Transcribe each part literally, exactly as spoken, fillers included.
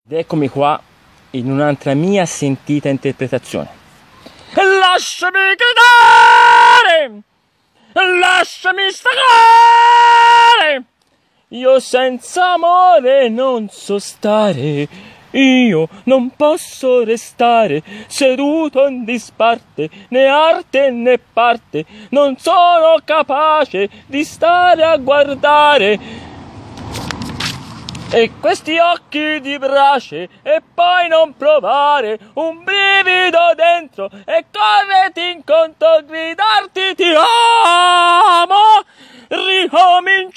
Ed eccomi qua in un'altra mia sentita interpretazione. Lasciami gridare, lasciami sfogare, io senza amore non so stare, io non posso restare seduto in disparte, né arte né parte, non sono capace di stare a guardare e questi occhi di brace e poi non provare un brivido dentro e correrti incontro, gridarti ti amo, ricominciamo.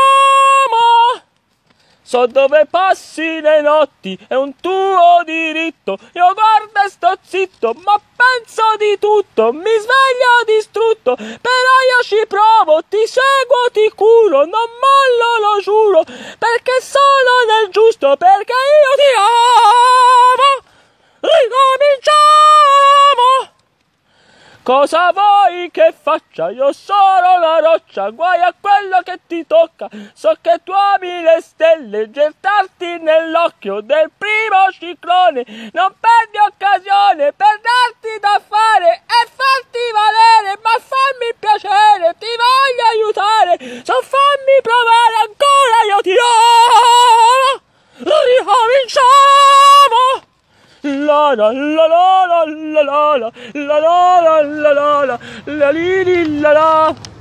So dove passi le notti, è un tuo diritto, io guardo e sto zitto, ma penso di tutto, mi sveglio distrutto, però io ci provo, ti seguo, ti curo, non mollo, lo giuro, perché sono nel giusto, perché io ti amo, ricominciamo. Cosa vuoi che faccia? Io sono la roccia, guai a quello che ti tocca. So che tu ami le stelle, gettarti nell'occhio del primo ciclone. Non perdi occasione per darti da fare e farti valere, ma fammi piacere, ti voglio aiutare. So fammi provare ancora, io ti amo. Ricominciamo. La la la la la la la la la la la la la la la la